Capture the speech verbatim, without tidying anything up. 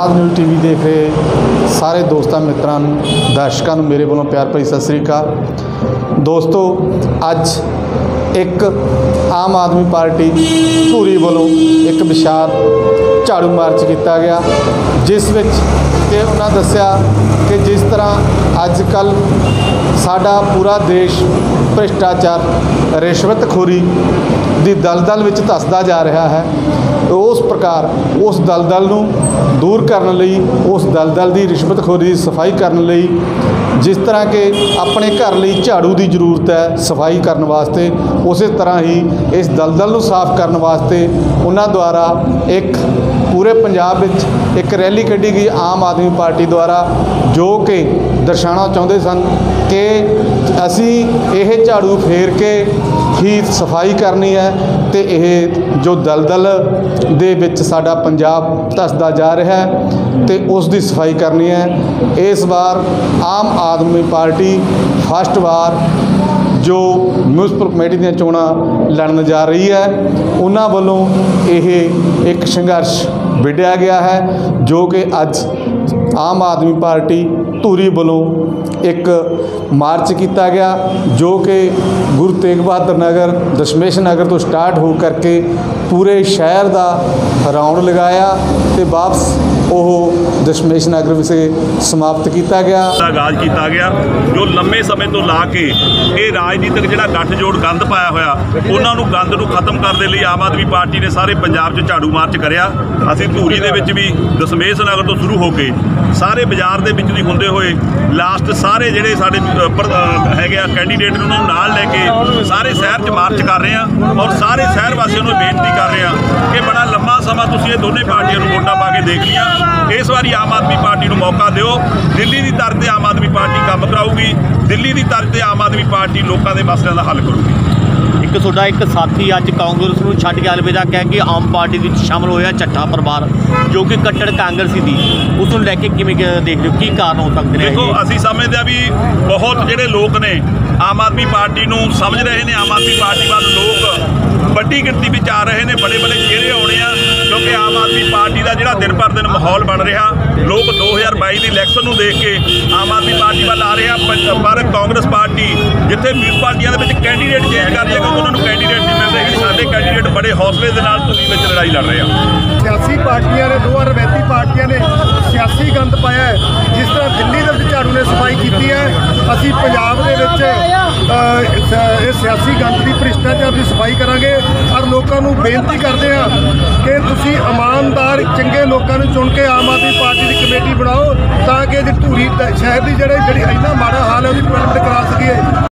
आज़ाद news TV देख रहे सारे दोस्तों मित्रों दर्शकों मेरे वालों प्यार भरी सत श्री अकाल। दोस्तों अज एक आम आदमी पार्टी धूरी वालों एक विशाल झाड़ू मार्च किया गया, जिस विच कि उन्होंने दस्या कि जिस तरह अजकल साडा पूरा देश भ्रिष्टाचार रिश्वतखोरी दी दलदल विच धसदा जा रहा है, उस प्रकार उस दलदल नूं दूर करने लई, उस दलदल की रिश्वतखोरी की सफाई करने लई, जिस तरह के अपने घर लई झाड़ू की जरूरत है सफाई करने वास्ते, उस तरह ही इस दलदल नूं साफ करने वास्ते उन्हां द्वारा एक पूरे पंजाब विच एक रैली कढ़ी गई आम आदमी पार्टी द्वारा, जो कि दर्शाना चाहते सन कि असी ये झाड़ू फेर के ही सफाई करनी है तो यह जो दलदल दे विच साडा पंजाब धसदा जा रहा है तो उसकी सफाई करनी है। इस बार आम आदमी पार्टी फर्स्ट बार जो म्यूनसिपल कमेटी दी चोणां लड़न जा रही है, उन्हां वल्लों यह एक संघर्ष विढ़िया गया है, जो कि अज आम आदमी पार्टी धूरी वालों एक मार्च किया गया, जो कि गुरु तेग बहादुर नगर दशमेश नगर तो स्टार्ट हो करके पूरे शहर का राउंड लगाया तो वापस वो दशमेश नगर से समाप्त किया गया आगाज़ किया गया, जो लंबे समय तो ला के ये राजनीतिक जिहड़ा गठजोड़ गंद पाया होया उन्होंने गंद नूं खत्म करने लिए आम आदमी पार्टी ने सारे पंजाब च झाड़ू मार्च करिया। असीं धूरी दे विच भी दशमेश नगर तो शुरू होके सारे बाजार दे विच दी हुंदे होए लास्ट सारे जिहड़े साडे हैगे आ कैंडीडेट ने उन्होंने नाल लैके सारे शहर च मार्च कर रहे हैं और सारे शहर वासियों नूं बेनती कर रहे हैं कि बड़ा लंबा समा तुसीं ये दोनों पार्टियों नूं वोटां पा के देख लिया, इस बारी आम आदमी पार्टी नूं मौका दिओ। दिल्ली की तर्ज ते आम आदमी पार्टी काम कराऊगी, दिल्ली की तर्ज ते आम आदमी पार्टी लोगों के मसलों का हल करूगी। एक तुहाडा एक साथी अज कांग्रेस नूं छड्ड के अलविदा कह के आम पार्टी विच शामिल होया चट्ठा परिवार, जो कि कट्टर कांग्रेसी दी, उस नूं लैके किवें देख रहे हो, की कारण हो सकते हैं? देखो असीं समझदे आ भी बहुत जिहड़े लोग ने आम आदमी पार्टी नूं समझ रहे हैं, आम आदमी पार्टी वाल लोग बड़ी गिनती में आ रहे हैं, बड़े बड़े चेहरे आने हैं, क्योंकि आम आदमी पार्टी का जिहड़ा दिन पर दिन माहौल बन रहा, लोग दो हज़ार बाई की इलैक्शन को देख के आम आदमी पार्टी वाल आ रहे हैं, पर कांग्रेस पार्टी जिथे म्यूनसिपालिटियां दे विच कैंडीडेट चेंज कर रही है क्योंकि उन्होंने कैंडीडेट नहीं मिल रहे, साडे कैंडीडेट बड़े हौसले के नाल धूरी विच लड़ाई लड़ रहे हैं। सियासी पार्टियां ने दो रवैती पार्टियां ने सियासी गंद पाया है, जिस तरह दिल्ली के झाड़ू ने सफाई की है, असी पंजाब दे विच सियासी गंद की भ्रिष्टाचार की सफाई करांगे और लोगों को बेनती करते हैं कि तुसीं ईमानदार चंगे लोगों को चुन के आम आदमी पार्टी की कमेटी बनाओ, ताकि धूरी शहर की जिहड़ी जिहड़ी इन्ना माड़ा हाल है उसकी